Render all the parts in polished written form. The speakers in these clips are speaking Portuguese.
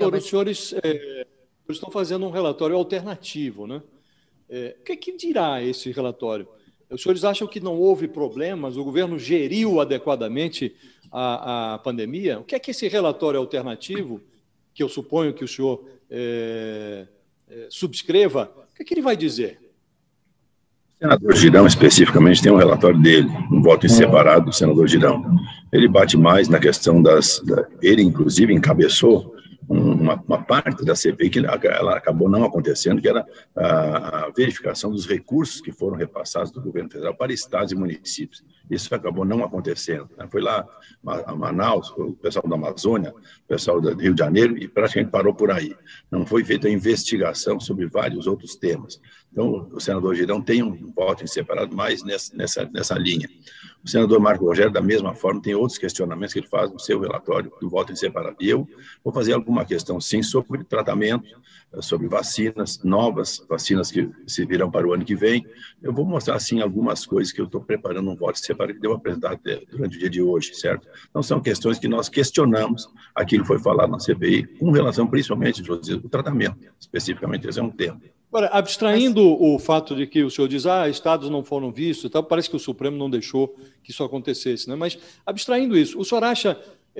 Os senhores estão fazendo um relatório alternativo, né? O que é que dirá esse relatório? Os senhores acham que não houve problemas, o governo geriu adequadamente a pandemia? O que é que esse relatório alternativo, que eu suponho que o senhor subscreva, o que é que ele vai dizer? O senador Girão, especificamente, tem um relatório dele, um voto em separado do senador Girão. Ele bate mais na questão ele, inclusive, encabeçou uma parte da CPI que ela acabou não acontecendo, que era a verificação dos recursos que foram repassados do governo federal para estados e municípios. Isso acabou não acontecendo. Foi lá a Manaus, o pessoal da Amazônia, o pessoal do Rio de Janeiro, e praticamente parou por aí. Não foi feita a investigação sobre vários outros temas. Então, o senador Girão tem um voto em separado mais nessa linha. O senador Marco Rogério, da mesma forma, tem outros questionamentos que ele faz no seu relatório do voto em separado. E eu vou fazer alguma questão, sim, sobre tratamento, sobre vacinas, novas vacinas que se virão para o ano que vem. Eu vou mostrar, sim, algumas coisas que eu estou preparando um voto separado que devo apresentar durante o dia de hoje, certo? Então, são questões que nós questionamos aquilo que foi falado na CPI, com relação, principalmente, José, o tratamento, especificamente, esse é um tema. Agora, abstraindo o fato de que o senhor diz, estados não foram vistos, então parece que o Supremo não deixou que isso acontecesse, né? Mas, abstraindo isso, o senhor acha,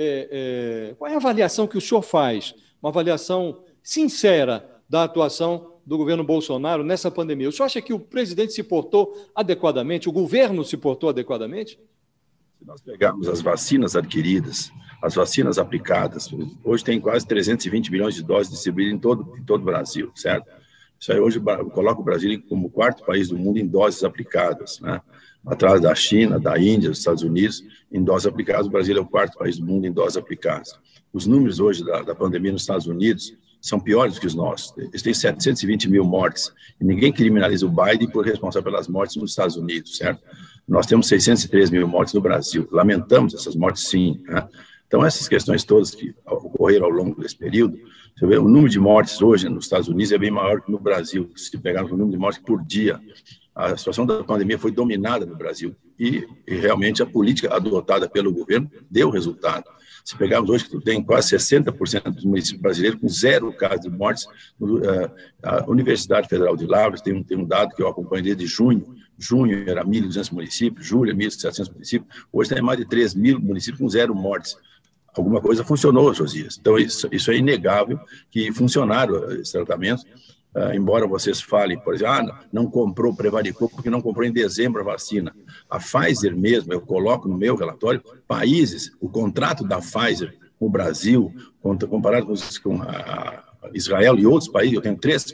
qual é a avaliação que o senhor faz, uma avaliação sincera da atuação do governo Bolsonaro nessa pandemia? O senhor acha que o presidente se portou adequadamente, o governo se portou adequadamente? Se nós pegarmos as vacinas adquiridas, as vacinas aplicadas, hoje tem quase 320 milhões de doses distribuídas em todo o Brasil, certo? Isso aí hoje coloca o Brasil como o quarto país do mundo em doses aplicadas, né? Atrás da China, da Índia, dos Estados Unidos, em doses aplicadas, o Brasil é o quarto país do mundo em doses aplicadas. Os números hoje da pandemia nos Estados Unidos são piores do que os nossos. Eles têm 720 mil mortes, e ninguém criminaliza o Biden por responsável pelas mortes nos Estados Unidos, certo? Nós temos 603 mil mortes no Brasil. Lamentamos essas mortes, sim, né? Então, essas questões todas que ocorreram ao longo desse período, você vê, o número de mortes hoje nos Estados Unidos é bem maior que no Brasil. Se pegarmos o número de mortes por dia, a situação da pandemia foi dominada no Brasil e realmente a política adotada pelo governo deu resultado. Se pegarmos hoje, que tem quase 60% dos municípios brasileiros com 0 casos de mortes, a Universidade Federal de Lavras tem um dado que eu acompanho desde junho. Junho era 1.200 municípios, julho é 1.700 municípios, hoje tem mais de 3.000 municípios com 0 mortes. Alguma coisa funcionou, Josias. Então, isso é inegável que funcionaram esses tratamentos, embora vocês falem, por exemplo, não comprou, prevaricou, porque não comprou em dezembro a vacina. A Pfizer mesmo, eu coloco no meu relatório, países, o contrato da Pfizer com o Brasil, comparado com Israel e outros países, eu tenho três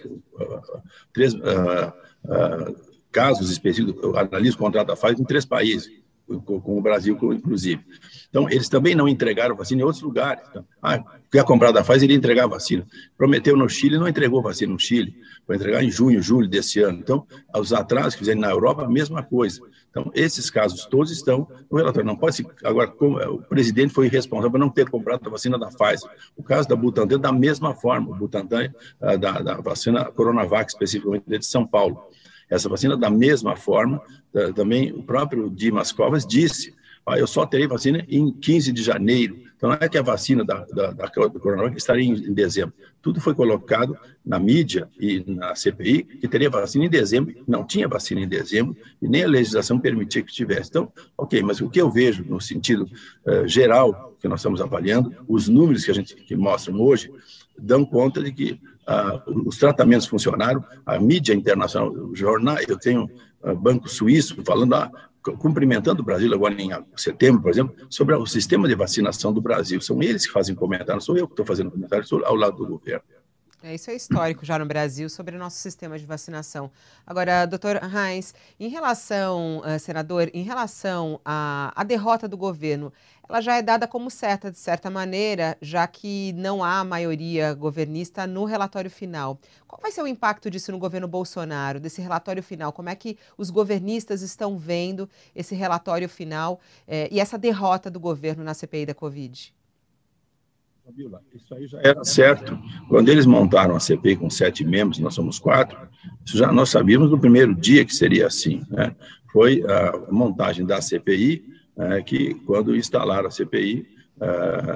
casos específicos, eu analiso o contrato da Pfizer em 3 países, com o Brasil, inclusive. Então, eles também não entregaram vacina em outros lugares. Então, quer comprar da Pfizer, ele ia entregar a vacina. Prometeu no Chile, não entregou vacina no Chile. Vai entregar em junho, julho desse ano. Então, os atrasos que fizeram na Europa, a mesma coisa. Então, esses casos todos estão no relatório. Não pode ser... Agora, o presidente foi responsável por não ter comprado a vacina da Pfizer. O caso da Butantan, da mesma forma. O Butantan, da vacina Coronavac, especificamente de São Paulo. Essa vacina, da mesma forma, também o próprio Dimas Covas disse, eu só terei vacina em 15 de janeiro. Então, não é que a vacina do Coronavac estaria em dezembro. Tudo foi colocado na mídia e na CPI que teria vacina em dezembro. Não tinha vacina em dezembro e nem a legislação permitia que tivesse. Então, ok, mas o que eu vejo no sentido geral que nós estamos avaliando, os números que mostram hoje, dão conta de que os tratamentos funcionaram, a mídia internacional, o jornal, eu tenho Banco Suíço falando, cumprimentando o Brasil agora em setembro, por exemplo, sobre o sistema de vacinação do Brasil. São eles que fazem comentário, não sou eu que estou fazendo comentário, estou ao lado do governo. Isso é histórico já no Brasil sobre o nosso sistema de vacinação. Agora, doutor Reins, em relação, senador, em relação à derrota do governo, ela já é dada como certa, de certa maneira, já que não há maioria governista no relatório final. Qual vai ser o impacto disso no governo Bolsonaro, desse relatório final? Como é que os governistas estão vendo esse relatório final e essa derrota do governo na CPI da Covid? Isso aí já era certo. Quando eles montaram a CPI com 7 membros, nós somos 4, isso já nós sabíamos no primeiro dia que seria assim, né? Foi a montagem da CPI, que quando instalaram a CPI,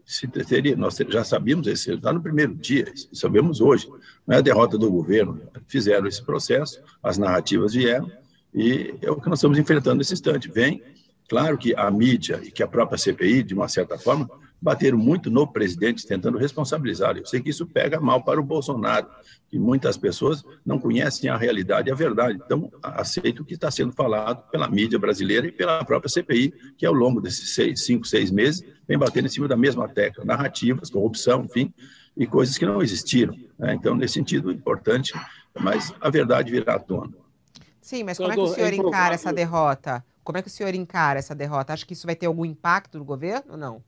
Nós já sabíamos esse resultado no primeiro dia, sabemos hoje. Não é a derrota do governo. Fizeram esse processo, as narrativas vieram, e é o que nós estamos enfrentando nesse instante. Vem, claro que a mídia e que a própria CPI, de uma certa forma, bateram muito no presidente, tentando responsabilizar. Eu sei que isso pega mal para o Bolsonaro, que muitas pessoas não conhecem a realidade e a verdade. Então, aceito o que está sendo falado pela mídia brasileira e pela própria CPI, que ao longo desses 5, 6 meses vem batendo em cima da mesma tecla, narrativas, corrupção, enfim, e coisas que não existiram. Né? Então, nesse sentido, importante, mas a verdade virá à tona. Sim, mas como é que o senhor encara essa derrota? Como é que o senhor encara essa derrota? Acha que isso vai ter algum impacto no governo ou não?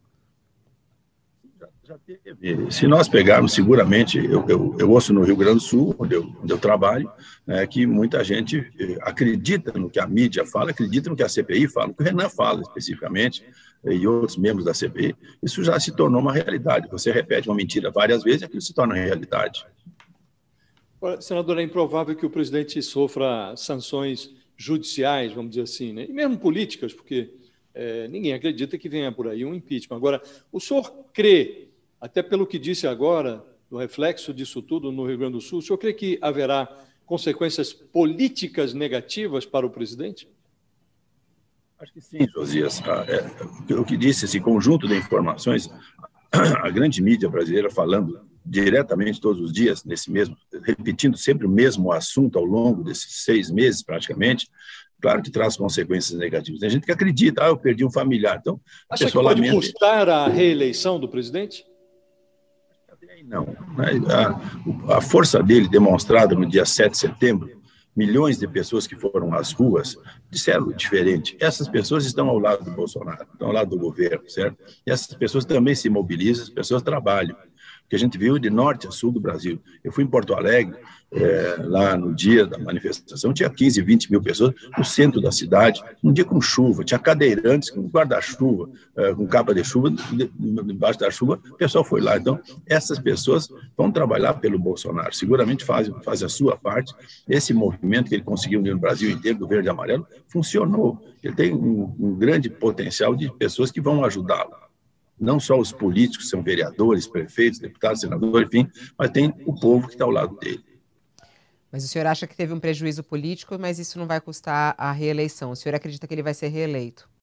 Já teve. Se nós pegarmos, seguramente, eu ouço no Rio Grande do Sul, onde eu trabalho, que muita gente acredita no que a mídia fala, acredita no que a CPI fala, no que o Renan fala especificamente, e outros membros da CPI. Isso já se tornou uma realidade. Você repete uma mentira várias vezes e aquilo se torna realidade. Senador, é improvável que o presidente sofra sanções judiciais, vamos dizer assim, né? E mesmo políticas, porque ninguém acredita que venha por aí um impeachment. Agora, o senhor crê, até pelo que disse agora, do reflexo disso tudo no Rio Grande do Sul, o senhor crê que haverá consequências políticas negativas para o presidente? Acho que sim, Josias. O que disse, esse conjunto de informações, a grande mídia brasileira falando diretamente todos os dias, repetindo sempre o mesmo assunto ao longo desses 6 meses, praticamente, claro que traz consequências negativas. Tem gente que acredita, eu perdi um familiar. Então, acha que pode custar a reeleição do presidente? Não. A força dele, demonstrada no dia 7 de setembro, milhões de pessoas que foram às ruas disseram diferente. Essas pessoas estão ao lado do Bolsonaro, estão ao lado do governo, certo? E essas pessoas também se mobilizam, as pessoas trabalham. Que a gente viu de norte a sul do Brasil. Eu fui em Porto Alegre, lá no dia da manifestação, tinha 15, 20 mil pessoas no centro da cidade, um dia com chuva, tinha cadeirantes com guarda-chuva, com capa de chuva, debaixo da chuva, o pessoal foi lá. Então, essas pessoas vão trabalhar pelo Bolsonaro, seguramente fazem a sua parte. Esse movimento que ele conseguiu no Brasil inteiro, do verde e amarelo, funcionou. Ele tem um grande potencial de pessoas que vão ajudá-lo. Não só os políticos, são vereadores, prefeitos, deputados, senadores, enfim, mas tem o povo que está ao lado dele. Mas o senhor acha que teve um prejuízo político, mas isso não vai custar a reeleição? O senhor acredita que ele vai ser reeleito?